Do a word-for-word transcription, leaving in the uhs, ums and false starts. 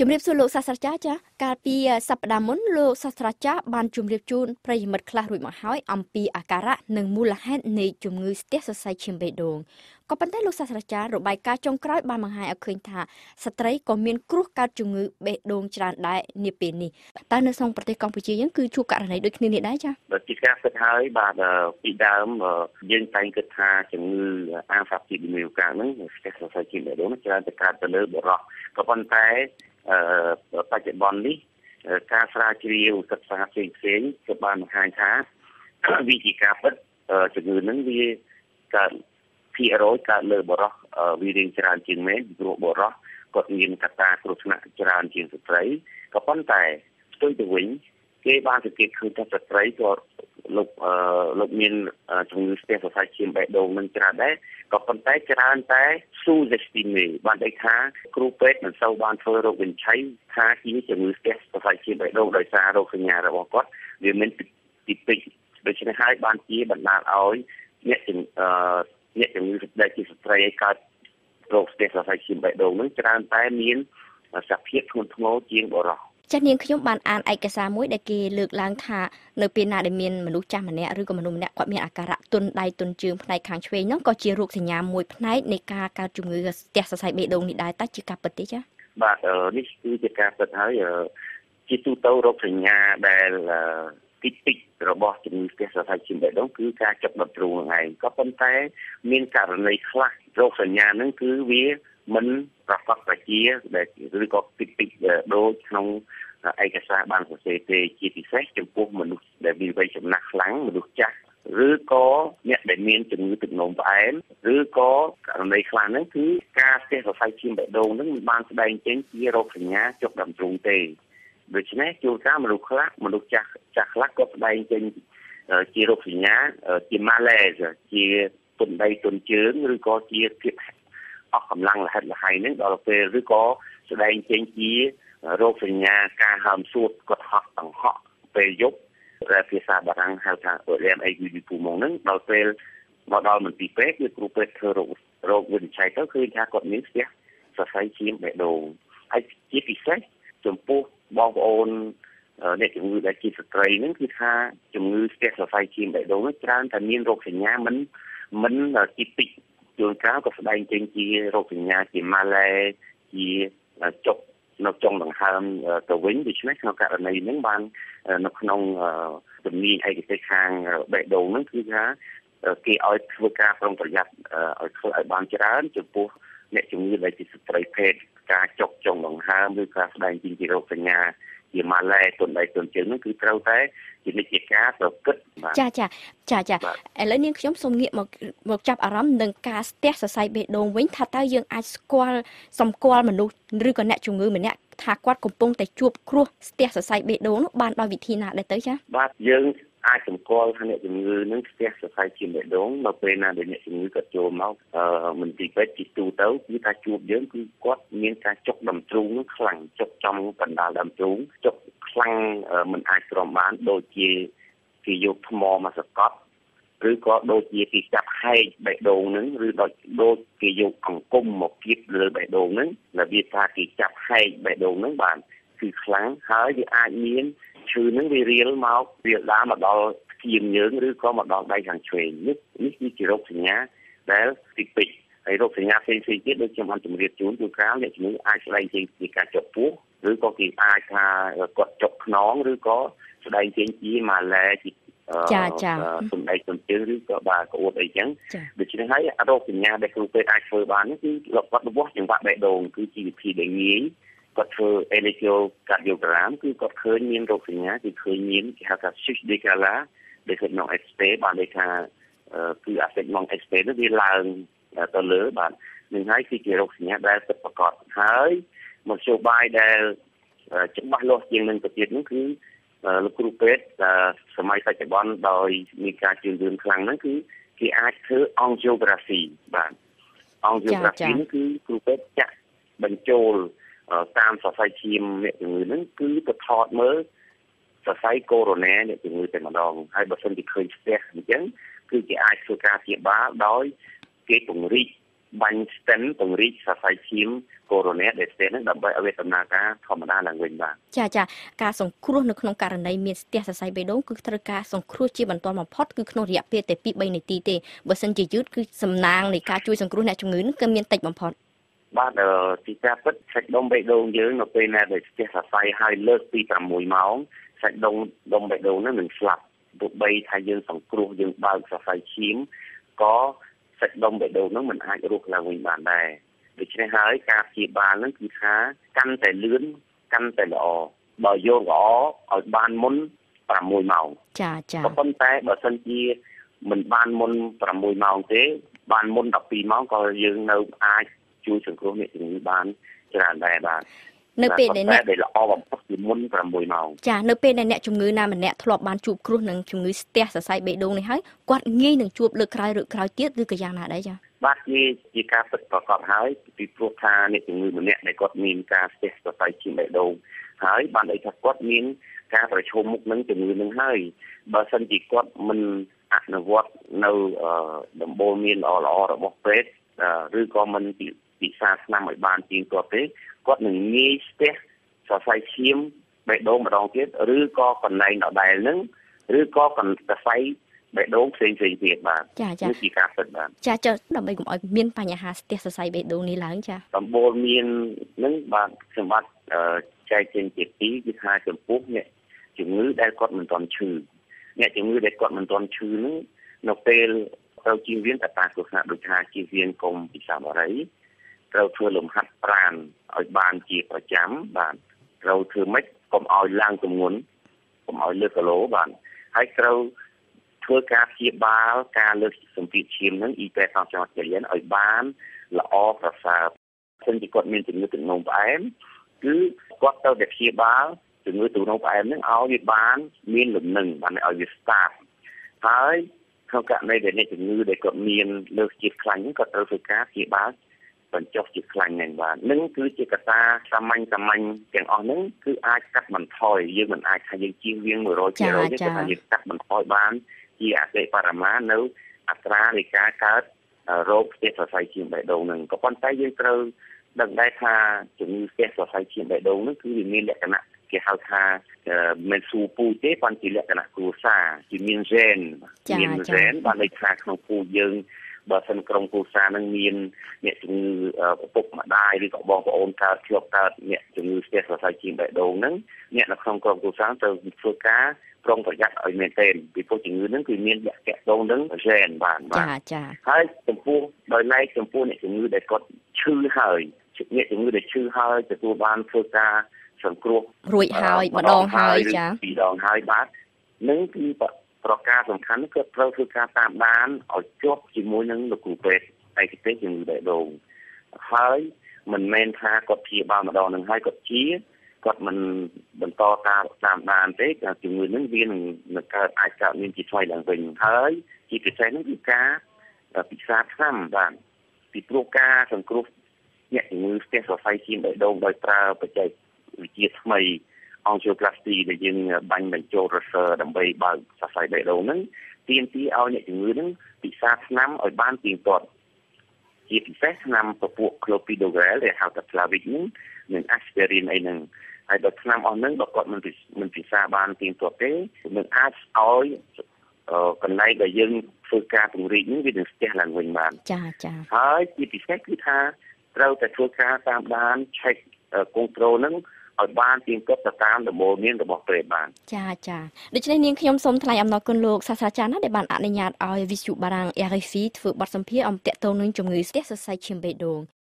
ជំរាបសួរលោកសាស្ត្រាចារ្យចាកាលពីសប្តាហ៍មុនលោកសាស្ត្រាចារ្យបានជម្រាបជូនប្រិយមិត្តខ្លះរួចមកហើយអំពីអាការៈនិងមូលហេតុនៃជំងឺស្ទះសរសៃឈាមបេះដូងក៏ប៉ុន្តែលោកសាស្ត្រាចារ្យរបាយការណ៍ចុងក្រោយបានបង្ហាញឲ្យឃើញថាស្ត្រីក៏មានគ្រោះកើតជំងឺបេះដូងច្រើនដែរនាពេលនេះតើនៅក្នុងប្រទេសកម្ពុជាយើងគឺជួបករណីដូចគ្នានេះដែរចាបើជាការគិតហើយបាទពីដើមយើងតែងគិតថាជំងឺអាហ្វាស៊ីប៊ីមីលកាហ្នឹងស្ទះសរសៃឈាមបេះដូងច្រើនតែកើតទៅលើបុរសក៏ប៉ុន្តែបច្ចុប្បន្ននេះការស្រាវជ្រាវសិក្សាផ្សេងផ្សេងក៏បានបង្ហាញថាវិធីការពិតជំងឺហ្នឹងវាកើតភាគរយកើតលើបុរសវារៀងច្រើនជាងមែនព្រោះបុរសគាត់មានកត្តាគ្រោះថ្នាក់ច្រើនជាងស្ត្រីក៏ប៉ុន្តែផ្ទុយទៅវិញគេបានសង្កេតឃើញថាស្ត្រីក៏លោកលោកមានជំងឺស្ទះសរសៃឈាមបេះដូងនឹងច្រើនដែរក៏ប៉ុន្តែច្រើនតែ sous-estimé បានន័យថាគ្រូពេទ្យមិនសូវបានធ្វើរោគវិនិច្ឆ័យថាជាជំងឺស្ទះសរសៃឈាមបេះដូងដោយសាររោគសញ្ញារបស់គាត់វាមានទីពេកដូច្នេះហើយបានជាបណ្ដាលឲ្យអ្នកអ្នកជំងឺដែលជាស្ត្រីឲ្យកើតរោគស្ទះសរសៃឈាមបេះដូងនឹងច្រើនតែមានសភាពធ្ងន់ធ្ងរជាងបុរសចាស់នាងខ្ញុំបានអានឯកសារមួយដែលគេលើកឡើងថានៅពេលណាដែលមានមនុស្សចាស់ម្នាក់ឬក៏មនុស្សម្នាក់គាត់មានអាការៈទន់ដៃទន់ជើងផ្នែកខាងឆ្វេងនោះក៏ជារោគសញ្ញាមួយផ្នែកនៃការកើតជំងឺស្ទះសរសៃបេះដូងនេះដែរតើជាការពិតទេចា៎បាទនេះគឺជាការពិតហើយជាទូទៅរោគសញ្ញាដែលទីពីររបស់ជំងឺស្ទះសរសៃឈាមបេះដូងគឺការចាប់ដុតទ្រូងហ្នឹងឯងក៏ប៉ុន្តែមានករណីខ្លះរោគសញ្ញាហ្នឹងគឺវាមិនប្រកបប្រជាដែលឬក៏តិចតិចដូចក្នុងឯកសារបានសរសេរទេជាពិសេសចំពោះមនុស្សដែលមានវ័យចំណាស់ខ្លាំងមនុស្សចាស់ឬក៏អ្នកដែលមានជំងឺទឹកនោមផ្អែមឬក៏ករណីខ្លះហ្នឹងគឺការស្ទះសរសៃឈាមបេះដូងហ្នឹងមិនបានស្ដែងចេញជារោគសញ្ញាចុកដើមទ្រូងទេដូច្នេះជួនកាលមនុស្សខ្លះមនុស្សចាស់ចាស់ខ្លះក៏ស្ដែងចេញជារោគសញ្ញាជា malaise ជាទន់ដៃទន់ជើងឬក៏ជាភាពអស់កម្លាំងលះហិតលះហើយនឹងដល់ពេលឬក៏ស្ដែងចេញជារោគសញ្ញាការហើមសួតគាត់ហត់ដង្ហក់ពេលយប់ដែលភាសាបារាំងហៅថា Ödem aigu du poumon ហ្នឹងដល់ពេលមកដល់មន្ទីរពេទ្យគឺគ្រូពេទ្យធ្វើរោគរោគវិនិច្ឆ័យទៅឃើញថាគាត់មានស្ទះសរសៃឈាមបេះដូងហើយជាពិសេសចំពោះបងប្អូនអ្នកជំងឺដែលជាស្ត្រីហ្នឹងគឺថាជំងឺស្ទះសរសៃឈាមបេះដូងហ្នឹងច្រើនតែមានរោគសញ្ញាមិនមិនទីពីជួនកាលក៏ស្ដែងចេញជារោគសញ្ញាជាម៉ាឡេជាចុកនៅចុងដង្ហើមទៅវិញដូច្នេះក្នុងករណីហ្នឹងបាននៅក្នុងជំនាញឯកទេសខាងបេះដូងហ្នឹងគឺថាគេឲ្យធ្វើការប្រុងប្រយ័ត្នឲ្យធ្វើឲ្យបានច្រើនចំពោះអ្នកជំងឺដែលជាស្ត្រីភេទការចុកចុងដង្ហើមឬការស្ដែងចេញជារោគសញ្ញាជាម៉ាឡេទន់ដៃទន់ជើងហ្នឹងគឺត្រូវតែជានិច្ចការទៅគិតចាចាចាចាឥឡូវនាងខ្ញុំសូមងាកមកមកចាប់អារម្មណ៍នឹងការស្ទះសរសៃបេះដូងវិញថាតើយើងអាចស្គាល់សម្គាល់មនុស្សឬក៏អ្នកជំងឺម្នាក់ថាគាត់កំពុងតែជួបគ្រោះស្ទះសរសៃបេះដូងនោះបានដោយវិធីណាដែរទៅចាបាទយើងអាចសម្គាល់ថាអ្នកជំងឺនឹងស្ទះសរសៃឈាមបេះដូងនៅពេលណាដែលអ្នកជំងឺគាត់ចូលមកមន្ទីរពេទ្យទីទូទៅគឺថាជួបយើងគឺគាត់មានការចុកដើមទ្រូងនឹងខ្លាំងចុកចំកណ្ដាលដើមទ្រូងចុកខ្លាំងមិនអាចទ្រាំបានដូចជាគេយកថ្មមកសកត់ឬក៏ដូចជាគេចាប់ហែកបេះដូងនឹងឬដូចដូចគេយកអង្គុំមកគៀបលើបេះដូងនឹងរបៀបថាគេចាប់ហែកបេះដូងនឹងបានគឺខ្លាំងហើយវាអាចមានឈឺនឹងវារៀលមកវាដើរមកដល់ស្គៀមយើងឬក៏មកដល់ដៃខាងឆ្វេងនេះនេះគឺជារោគសញ្ញាដែលទីពីរហើយរោគសញ្ញាផ្សេងៗទៀតដូចខ្ញុំបានជម្រាបជូនគឺក្រៅអ្នកជំងឺអាចស្ដែងចេញពីការចុកពោះឬក៏គេអាចថាគាត់ចុកខ្នងឬក៏ស្ដែងចេញជាម៉ាឡេជាចាចាសំដីសំជើងឬក៏បាទក្អួតអីចឹងដូច្នេះហើយរោគសញ្ញាដែលគ្រូពេទ្យអាចធ្វើបានគឺគាត់វាស់ចង្វាក់បេះដូងគឺជាវិធីដែលងាយគាត់ធ្វើ electrocardiogram គឺគាត់ឃើញមានរោគសញ្ញាគឺឃើញមានគេហៅថា shift decala ដែលឃើញក្នុង X-ray បានន័យថាគឺអាសិតក្នុង X-ray នោះវាឡើងទៅលើបាទនឹងហើយគឺជារោគសញ្ញាដែលពិតប្រាកដហើយមធ្យោបាយដែលច្បាស់លាស់ជាងនឹងទៅទៀតនោះគឺលោកគ្រូពេទ្យសម័យបច្ចុប្បន្នដោយមានការជឿនលឿនខ្លាំងហ្នឹងគឺគេអាចធ្វើ angiography បាទ angiography នេះគឺគ្រូពេទ្យចាក់បញ្ចូលតាមសរសៃឈាមអ្នកជំងឺហ្នឹងគឺទៅថតមើលសរសៃកូរ៉ូណែអ្នកជំងឺតែម្ដងហើយបើសិនជាឃើញស្ទះអញ្ចឹងគឺគេអាចធ្វើការព្យាបាលដោយគេពង្រីកបាញ់ stent ពង្រីកសរសៃឈាមកូរ៉ូណែដែល stent ហ្នឹងដើម្បីឲ្យវាដំណើរការធម្មតាឡើងវិញបាទចាចាការសង្គ្រោះនៅក្នុងករណីមានស្ទះសរសៃបេះដូងគឺត្រូវការសង្គ្រោះជាបន្ទាន់បំផុតគឺក្នុងរយៈពេលតែពីរបីនាទីទេបើសិនជាយឺតគឺសំណាងនៃការជួយសង្គ្រោះអ្នកជំងឺនឹងគឺមានតិចបំផុតបាទទីការពិតសាច់ដុំបេះដូងយើងនៅពេលណាដែលស្ទះសរសៃហើយលើកពីប្រាំមួយម៉ោងសាច់ដុំដុំបេះដូងហ្នឹងនឹងស្លាប់ទោះបីថាយើងសង្គ្រោះយើងបើកសរសៃឈាមក៏សាច់ដុំបេះដូងហ្នឹងមិនអាចរស់ឡើងវិញបានដែរដូច្នេះហើយការព្យាបាលហ្នឹងគឺថាកាន់តែលឿនកាន់តែល្អបើយកល្អឲ្យបានមុនប្រាំមួយម៉ោងចាចាប៉ុន្តែបើសិនជាមិនបានមុនប្រាំមួយម៉ោងទេបានមុនដប់ពីរម៉ោងក៏យើងនៅអាចជួយសង្គ្រោះអ្នកជំងឺបានច្រើនដែរបាទនៅពេលដែលអ្នកដែលល្អបំផុតគឺមុនប្រាំមួយម៉ោងចានៅពេលដែលអ្នកជំងឺណាម្នាក់ធ្លាប់បានជួបគ្រោះនឹងជំងឺស្ទះសរសៃបេះដូងនេះហើយគាត់ងាយនឹងជួបលើកក្រោយឬក្រោយទៀតឬក៏យ៉ាងណាដែរចាបាទជាជាការពិតប្រាកដហើយពីព្រោះថាអ្នកជំងឺម្នាក់ដែលគាត់មានការស្ទះសរសៃឈាមបេះដូងហើយបានន័យថាគាត់មានការប្រឈមមុខនឹងជំងឺនឹងហើយបើសិនជាគាត់មិនអនុវត្តនៅដំបូន្មានល្អល្អរបស់ពេទ្យឬក៏មិនពិសាស្នាមឲ្យបានទៀងទាត់ទេគាត់នឹងងាយស្ទះសរសៃឈាមបេះដូងម្ដងទៀតឬក៏កន្លែងដដែលនឹងឬក៏កន្សៃបេះដូងផ្សេងផ្សេងទៀតបាទនេះជាការពិតបាទចាចាដើម្បីកុំឲ្យមានបញ្ហាស្ទះសរសៃបេះដូងនេះឡើងចាដំបូន្មាននឹងបាទសម្បត្តិចែកចេញជាពីរគឺថាចំពោះអ្នកជំងឺដែលគាត់មិនទាន់ឈឺអ្នកជំងឺដែលគាត់មិនទាន់ឈឺនឹងនៅពេលត្រូវជៀសវាងកត្តាគ្រោះថ្នាក់ដូចថាជៀសវាងកុំពិសាបារីត្រូវធ្វើលំហាត់ប្រាណឲ្យបានជាប្រចាំបាទត្រូវធ្វើម៉េចកុំឲ្យឡើងទម្ងន់កុំឲ្យលើសគីឡូបាទហើយត្រូវធ្វើការព្យាបាលការលើកសម្ពាធឈាមនឹងអ៊ីពេតតាមចង់ជាឲ្យបានល្អប្រសើរព្រោះជាគាត់មានជំងឺទឹកនោមផ្អែមគឺគាត់ត្រូវតែព្យាបាលជំងឺទឹកនោមផ្អែមនឹងឲ្យវាបានមានលំនឹងបានឲ្យវា start ហើយក្នុងករណីដែលអ្នកជំងឺដែលគាត់មានលើសជាតិខ្លាញ់ហ្នឹងគាត់ត្រូវធ្វើការព្យាបាលបញ្ចុះជាតិខ្លាញ់ហ្នឹងបាទនឹងគឺជាកត្តាសាមញ្ញសាមញ្ញទាំងអស់ហ្នឹងគឺអាចកាត់បន្ថយយើងមិនអាចថាយើងជៀសវាង មួយរយភាគរយ ទេតែយើងកាត់បន្ថយបានជាអតិបរមានៅអត្រានៃការកើតរោគស្ទះសរសៃឈាមបេះដូងហ្នឹងក៏ប៉ុន្តែយើងត្រូវដឹងដែរថាជំងឺស្ទះសរសៃឈាមបេះដូងហ្នឹងគឺវាមានលក្ខណៈគេហៅថាមិនស៊ូពូទេប៉ុន្តែលក្ខណៈគ្រួសារជាមាន gene មាន gene បានន័យថាក្នុងពូជយើងបើសិនក្រុមគ្រួសារនឹងមានអ្នកជំងឺឪពុកម្ដាយឬក៏បងប្អូនកើតធ្លាប់កើតអ្នកជំងឺស្ទះសរសៃឈាមបេះដូងហ្នឹងអ្នកនៅក្នុងក្រុមគ្រួសារត្រូវធ្វើការប្រុងប្រយ័ត្នឲ្យមែនទែនពីព្រោះជំងឺហ្នឹងគឺមានលក្ខណៈតងនឹង gene បានបាទចាចាហើយចំពោះដោយឡែកចំពោះអ្នកជំងឺដែលគាត់ឈឺហើយអ្នកជំងឺដែលឈឺហើយទទួលបានធ្វើការសង្គ្រោះរួចហើយម្ដងហើយចាពីរដងហើយបាទនឹងគឺប្រការសំខាន់គឺត្រូវធ្វើការតាមដានឲ្យជាប់ជាមួយនឹងលោកគ្រូពេទ្យឯកទេសជំងឺបេះដូងហើយមិនមែនថាគាត់ព្យាបាលម្ដងនឹងហើយគាត់ជាគាត់មិនបន្តតាមតាមដានទេជំងឺនឹងវានឹងកើតអាចកើតមានជាថ្មីឡើងវិញហើយជាពិសេសនោះគឺការពិសាថ្នាំបាទពីព្រោះការសង្គ្រោះអ្នកជំងឺស្ទះសរសៃឈាមបេះដូងដោយប្រើបច្ចេកវិទ្យាថ្មីAngioplasty ដែលយើងបាញ់បញ្ចូលរសើរដើម្បីបើកសរសៃបេះដូងហ្នឹងទាមទារឲ្យអ្នកជំងឺហ្នឹងពិសាថ្នាំឲ្យបានទៀងទាត់ជាពិសេសថ្នាំពពួក Clopidogrel ដែលហៅថា Plavix ហ្នឹងនិង Aspirin អីហ្នឹងហើយបើថ្នាំអស់ហ្នឹងបើគាត់មិនមិនពិសាបានទៀងទាត់ទេនឹងអាចឲ្យកន្លែងដែលយើងធ្វើការពង្រីកហ្នឹងវានឹងស្ទះឡើងវិញបានចាចាហើយជាពិសេសគឺថាត្រូវតែធ្វើការតាមដាន check control ហ្នឹងឲ្យបានទៀងទាត់ទៅតាមដំបូន្មានរបស់ពេទ្យបានចាចាដូច្នេះនាងខ្ញុំសូមថ្លែងអំណរគុណលោកសាស្ត្រាចារ្យណាដែលបានអនុញ្ញាតឲ្យវិទ្យុបារាំង R F I ធ្វើបទសម្ភាសន៍អំទាក់ទងនឹងជំងឺស្ទះសរសៃឈាមបេះដូង